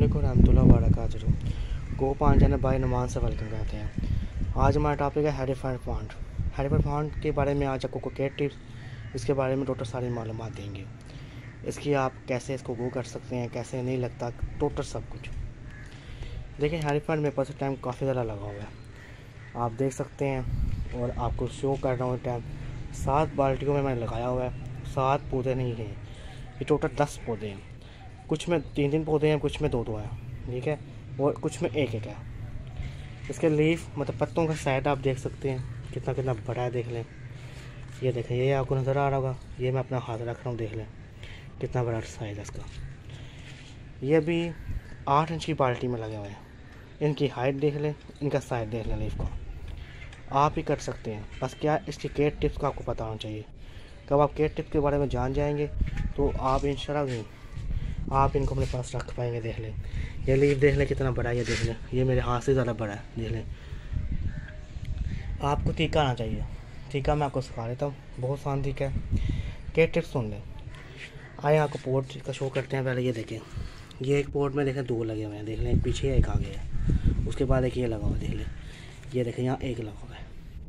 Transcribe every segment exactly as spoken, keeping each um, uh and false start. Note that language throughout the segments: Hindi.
वालेकुम रहमतुल्लाहि व बरकातुहू। गो पान चैनल बाय नुमान से वेलकम करते हैं। आज हमारा टॉपिक है हेरिफाइड पॉन्ड। हेरिफाइड पॉन्ड के बारे में आज आपको क्रिकेट टिप्स, इसके बारे में टोटल सारी मालूमात देंगे। इसकी आप कैसे इसको गो कर सकते हैं, कैसे नहीं लगता, टोटल सब कुछ। देखिए हेरिफाइड मेरे पास टाइम काफ़ी ज़्यादा लगा हुआ है, आप देख सकते हैं। और आपको शो कर रहा हूँ टाइम सात बाल्टियों में मैंने लगाया हुआ है। सात पौधे नहीं हैं, ये टोटल दस पौधे हैं। कुछ में तीन तीन पौधे हैं, कुछ में दो दो हैं, ठीक है, और कुछ में एक एक है। इसके लीफ मतलब पत्तों का साइड आप देख सकते हैं कितना कितना बड़ा है, देख लें। ये देखें, ये आपको नज़र आ रहा होगा, ये मैं अपना हाथ रख रहा हूँ, देख लें कितना बड़ा साइज़ है इसका। ये अभी आठ इंच की बाल्टी में लगे हुए हैं। इनकी हाइट देख लें, इनका साइज देख लें लीफ का। आप ही कर सकते हैं, बस क्या इसकी केयर टिप्स का आपको पता होना चाहिए। कब आप केयर टिप्स के बारे में जान जाएंगे तो आप इंशाल्लाह आप इनको अपने पास रख पाएंगे। देख लें, ये लीफ देख लें कितना बड़ा है, ये देख लें, ये मेरे हाथ से ज़्यादा बड़ा है, देख लें। आपको तीखा आना चाहिए, तीखा मैं आपको सिखा देता हूँ, बहुत आसान तीखा है। केयर टिप्स सुन लें। आए आपको पोर्ट का शो करते हैं। पहले ये देखें, ये एक पोर्ट में देखें दो लगे हुए हैं, देख लें, एक पीछे एक आगे है। उसके बाद एक ये लगा हुआ है, देख लें, ये देखें यहाँ एक लगा हुआ है।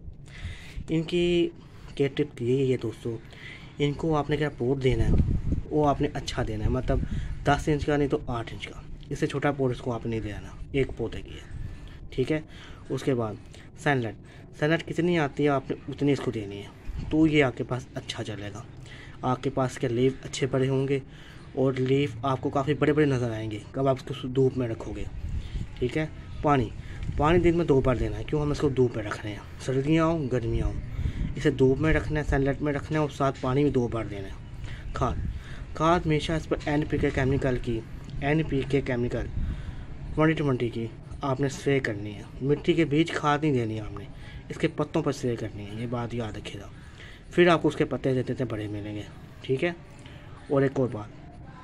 इनकी केयर टिप यही है दोस्तों, इनको आपने क्या पोर्ट देना है वो आपने अच्छा देना है, मतलब दस इंच का नहीं तो आठ इंच का, इससे छोटा पोर्ट इसको आपने नहीं देना, एक पौधे की है, ठीक है। उसके बाद सनलाइट, सनलाइट कितनी आती है आपने उतनी इसको देनी है, तो ये आपके पास अच्छा चलेगा। आपके पास के लीफ अच्छे बड़े होंगे और लीफ आपको काफ़ी बड़े बड़े नज़र आएंगे कब आप इसको धूप में रखोगे, ठीक है। पानी पानी दिन में दो बार देना है, क्यों हम इसको धूप में रख रहे हैं, सर्दियाँ हो गर्मियाँ हो, इसे धूप में रखना है, सनलाइट में रखना है, और साथ पानी भी दो बार देना है। खाद खाद हमेशा इस पर एन पी के केमिकल की N P K chemical twenty twenty की आपने स्प्रे करनी है। मिट्टी के बीज खाद नहीं देनी है आपने, इसके पत्तों पर स्प्रे करनी है, ये बात याद रखिएगा। फिर आपको उसके पत्ते देते थे बड़े मिलेंगे, ठीक है। और एक और बात,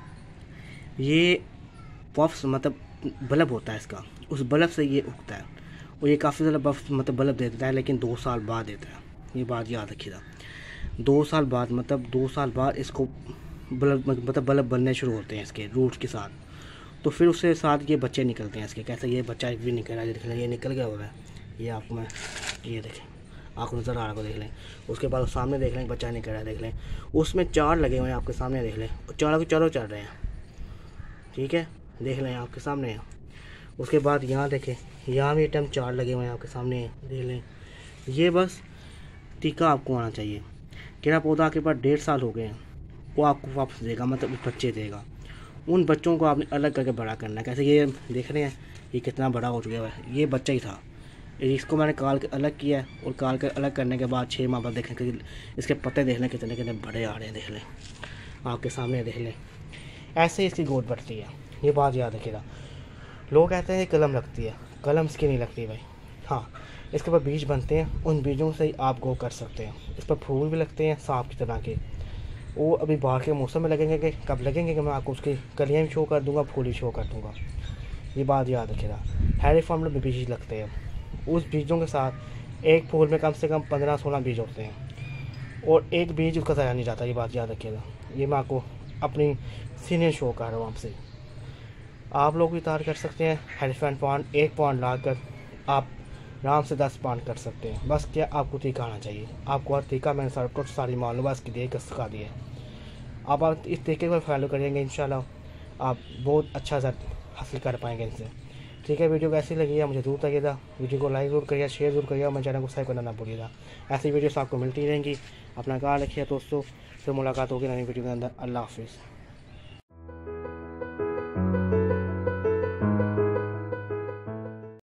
ये पफ्स मतलब बल्ब होता है इसका, उस बल्ब से ये उगता है, और ये काफ़ी ज़्यादा बफ मतलब बल्ब दे देता है, लेकिन दो साल बाद देता है, ये बात याद रखिएगा। दो साल बाद मतलब दो साल बाद इसको बल्ब मतलब बल्ब बनने शुरू होते हैं इसके रूट्स के साथ, तो फिर उसके साथ ये बच्चे निकलते हैं इसके। कैसे ये बच्चा भी निकल रहा है, देख लें, ये निकल गया हुआ है, ये आपको मैं ये देखें, आपको नज़र आ रहा है, देख लें। उसके बाद सामने देख लें बच्चा निकल रहा है, देख लें, उसमें चार लगे हुए हैं आपके सामने, देख लें, चारों के चारों चल रहे हैं, ठीक है, देख लें आपके सामने है। उसके बाद यहाँ देखें, यहाँ भी टाइम चार लगे हुए हैं आपके सामने, देख लें। ये बस टीका आपको आना चाहिए। केरा पौधा आपके पास डेढ़ साल हो गए हैं, वो आपको वापस देगा, मतलब बच्चे देगा। उन बच्चों को आपने अलग करके बड़ा करना है। कैसे, ये देख रहे हैं ये कितना बड़ा हो चुका है, ये बच्चा ही था, इसको मैंने काल के अलग किया है, और काल के अलग करने के बाद छः माह बाद देखें कि इसके पत्ते देख लें कितने कितने बड़े आ रहे हैं, देख लें आपके सामने, देख लें। ऐसे ही इसकी ग्रोथ बढ़ती है, ये बात याद रखिएगा। लोग कहते हैं कलम लगती है, कलम इसकी नहीं लगती भाई। हाँ, इसके ऊपर बीज बनते हैं, उन बीजों से ही आप गो कर सकते हैं। इस पर फूल भी लगते हैं सांप की तरह के, वो अभी बाहर के मौसम में लगेंगे कि कब लगेंगे कि मैं आपको उसकी कलियाँ भी शो कर दूंगा, फूल भी शो कर दूंगा, ये बात याद रखिएगा। हेरिफॉर्म में बीज लगते हैं, उस बीजों के साथ एक फूल में कम से कम पंद्रह सोलह बीज होते हैं, और एक बीज उसका ज़ाया नहीं जाता, ये बात याद रखिएगा। ये मैं आपको अपनी सीनियर शो कर रहा हूँ आपसे। आप लोग भी तैयार कर सकते हैं। हेरिफॉर्म पॉन्ड एक पॉन्ड ला कर आप आराम से दस पॉन्ड कर सकते हैं। बस क्या आपको टीका आना चाहिए, आपको हर टीका मैंने सारा कुछ सारी मालूमात इसकी दे कर सिखा दी है। आप इस तरीके को फॉलो करेंगे, इंशाल्लाह आप बहुत अच्छा रिजल्ट हासिल कर पाएंगे इनसे, ठीक है। वीडियो कैसी लगी है मुझे जरूर बताइएगा, वीडियो को लाइक जरूर करिएगा, शेयर जरूर करिएगा, मेरे चैनल को सब्सक्राइब करना ना भूलिएगा। ऐसी वीडियोस आपको मिलती रहेंगी। अपना ख्याल रखिए दोस्तों, फिर मुलाकात होगी नई वीडियो के अंदर। अल्लाह हाफिज़।